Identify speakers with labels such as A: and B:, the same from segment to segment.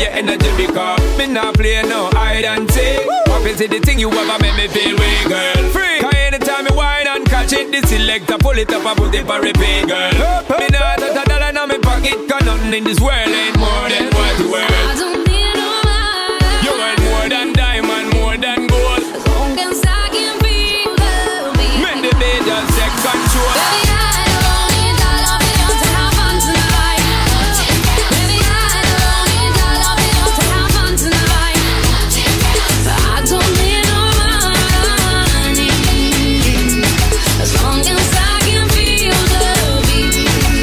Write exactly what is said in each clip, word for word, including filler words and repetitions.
A: your energy because me not play no hide and seek. What is it the thing you ever make me feel way, girl? Free. Cause anytime me wine and catch it, the selector pull it up and put it for repeat, girl. Me not touch a dollar in my pocket, cause nothing in this world ain't more than what you worth.
B: I don't need no man.
A: You worth more than diamond, more than gold.
B: As long as I can feel the beat.
A: Make the beat just take control.
B: Baby, I don't need dollar bills to have fun tonight. Baby, I don't need dollar bills to have fun tonight. I don't need no money. As long as I can feel the beat.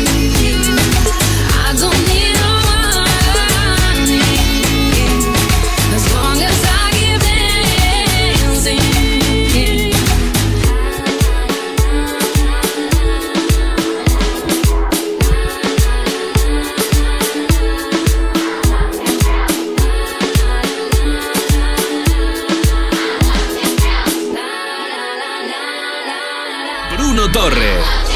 B: I don't need no money. As long as I keep dancing.
C: Bruno Torres.